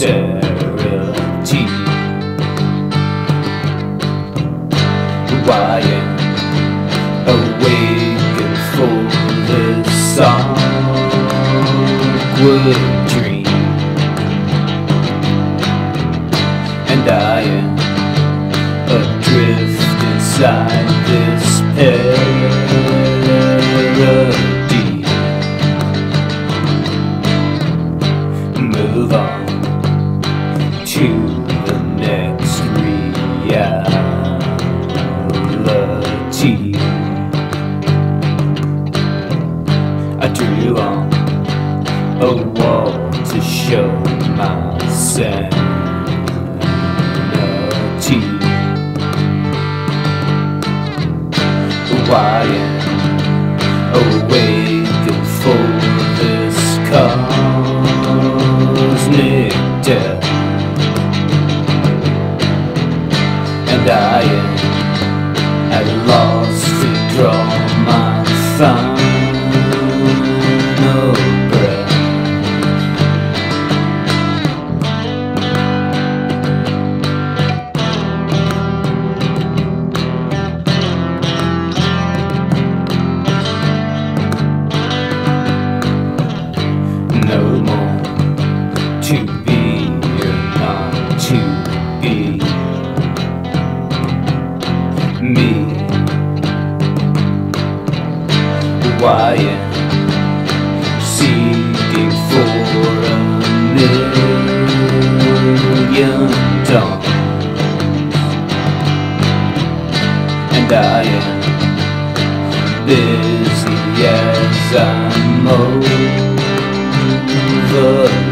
sincerity. I am awakened for this awkward dream, and I am adrift inside this parody. Move on to the next reality. I drew on a wall to show my sanity. I am awakened for this cosmic death, and I am at a loss to draw my final breath. No more to be or not to be me. Why am seeking for a million dawns, and I am busy as I'm over